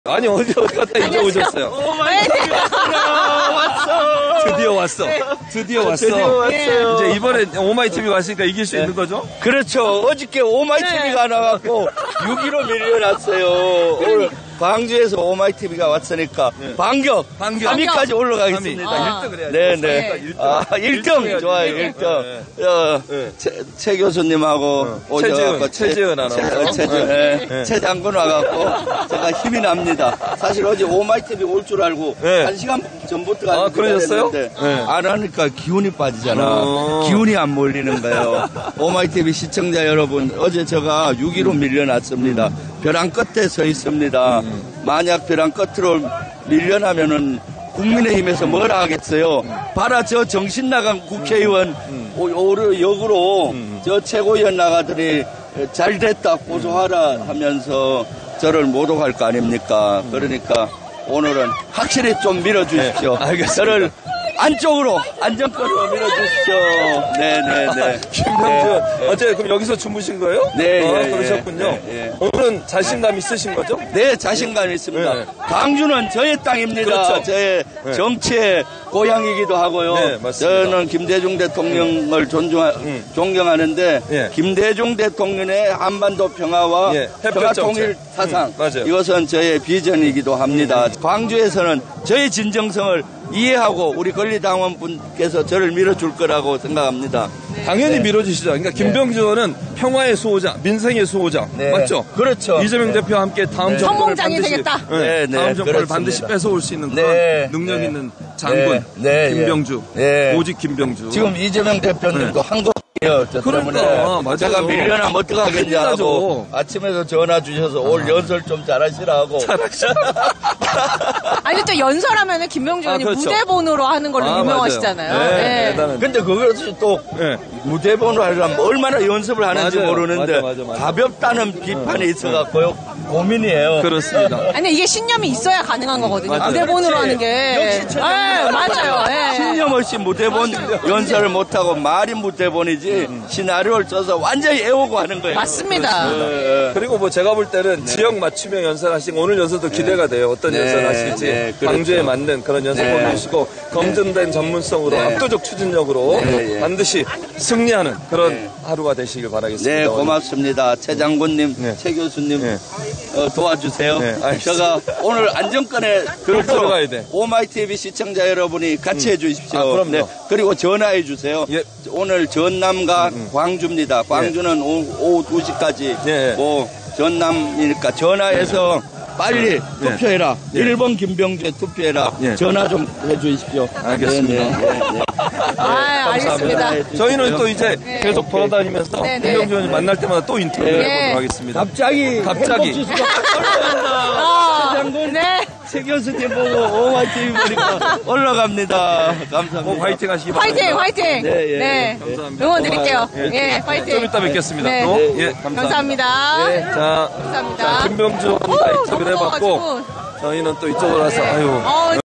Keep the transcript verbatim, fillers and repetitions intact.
아니 어디 어디 갔다 이제 오셨어요? 오마이티비 왔어. 드디어 왔어. 네. 드디어 왔어. 드디어 왔어요. 이제 이번에 오마이티비 왔으니까 이길 수 네. 있는 거죠? 그렇죠. 어저께 오마이티비가 네. 나왔고 육 위로 밀려났어요. 오늘 광주에서 오마이티비가 왔으니까 네. 반격, 반격 삼 위까지 올라가겠습니다. 아. 일 등 해야죠. 네네. 네. 아, 일 등, 일 등 좋아요. 일 등. 네. 어, 네. 최, 최 교수님하고 어. 오셔갖고 최재은 아나운서, 최, 최, 네. 네. 최 장군 와갖고 제가 힘이 납니다. 사실 어제 오마이티비 올 줄 알고 네. 한 시간 전부터 아, 그러셨어요? 네. 안 하니까 기운이 빠지잖아. 어. 기운이 안 몰리는 거예요. 오마이티비 시청자 여러분, 어제 제가 육 위로 밀려났습니다. 음. 벼랑 끝에 서 있습니다. 음. 만약 벼랑 끝으로 밀려나면은 국민의힘에서 뭐라 하겠어요? 봐라, 저 정신 나간 국회의원 음. 오, 오히려 역으로 음. 저 최고위원 나가더니 잘 됐다 고소하라 하면서 저를 모독할 거 아닙니까? 그러니까 오늘은 확실히 좀 밀어주십시오. 네, 알겠습니다. 저를 안쪽으로 안정권으로 밀어주십시오. 네네네. 김병준 네. 어제 그럼 여기서 주무신 거예요? 네. 아, 예, 그러셨군요. 예, 예. 오늘은 자신감 있으신 거죠? 네, 자신감 있습니다. 네. 광주는 저의 땅입니다. 그렇죠. 저의 네. 정치의 고향이기도 하고요. 네, 맞습니다. 저는 김대중 대통령을 존중 음. 존경하는데 예. 김대중 대통령의 한반도 평화와 예. 평화 통일 사상 음, 맞아요. 이것은 저의 비전이기도 합니다. 음. 광주에서는 저의 진정성을 이해하고 우리 권리당원분께서 저를 밀어줄 거라고 생각합니다. 네. 당연히 네. 밀어주시죠. 그러니까 김병준 의원은 평화의 수호자, 민생의 수호자. 네. 맞죠? 그렇죠. 이재명 네. 대표와 함께 다음 네. 정권을 반드시 되겠다. 네. 네. 네. 다음 정권을 그렇습니다. 반드시 뺏어올 수 있는 그런 네. 능력 네. 있는 장군 네. 네. 김병주. 네. 오직 김병주. 지금 이재명 대표님도 네. 한국 그러니까 맞아요. 제가 밀려나면 어떡하겠냐고 아침에도 전화 주셔서 아. 올 연설 좀 잘하시라고. 잘하시라. 아니 또 연설하면은 김병준 의원이 아, 그렇죠. 무대본으로 하는 걸로 아, 유명하시잖아요. 네. 네. 근데 그것이 또 네. 무대본으로 하려면 얼마나 연습을 하는지 맞아요. 모르는데 맞아, 맞아, 맞아. 가볍다는 비판이 있어갖고요. 고민이에요. 그렇습니다. 아니 이게 신념이 있어야 가능한 거거든요. 맞아요. 무대본으로 하는 게. 역시 네, 맞아요. 네. 신념 없이 무대본 맞아요. 연설을 못하고 말이 무대본이지 음. 시나리오를 써서 완전히 애우고 하는 거예요. 맞습니다. 네. 그리고 뭐 제가 볼 때는 네. 지역 맞춤형 연설하신 오늘 연설도 기대가 돼요. 어떤 네. 연설 하실지 네. 광주에 그렇죠. 맞는 그런 연설 네. 보내주시고 검증된 네. 전문성으로 네. 압도적 추진력으로 네. 반드시 승리하는 그런 네. 하루가 되시길 바라겠습니다. 네, 고맙습니다. 최 장군님, 네. 최 교수님 네. 어, 도와주세요. 네, 제가 오늘 안정권에 들어가야 돼. 오마이티비 시청자 여러분이 같이 음. 해주십시오. 아, 그럼요. 네. 그리고 전화해 주세요. 예. 오늘 전남과 음, 음. 광주입니다. 광주는 예. 오후, 오후 두 시까지 예. 뭐 전남이니까 전화해서 예. 빨리 네. 투표해라. 네. 일 번 김병주에 투표해라. 네. 전화 좀 해주십시오. 알겠습니다. 네, 네, 네. 아, 알겠습니다. 저희는 또 이제 네. 계속 돌아다니면서 네, 네. 김병주 의원님 만날 때마다 또 인터뷰를 네. 해보도록 하겠습니다. 갑자기 갑자기 아, 장군 네. 최 교수님 보고 오마이티비 보니까 올라갑니다. 감사합니다. 뭐 화이팅 하시기 바랍니다. 화이팅, 화이팅. 네, 예. 네. 감사합니다. 응원 드릴게요. 예, 예, 화이팅. 좀 이따 뵙겠습니다. 네. 또. 네. 예, 감사합니다. 감사합니다. 네. 자, 감사합니다. 자, 김병주 오, 인터뷰를 너무 해봤고 더워가지고. 저희는 또 이쪽으로 와서 네. 아유. 어,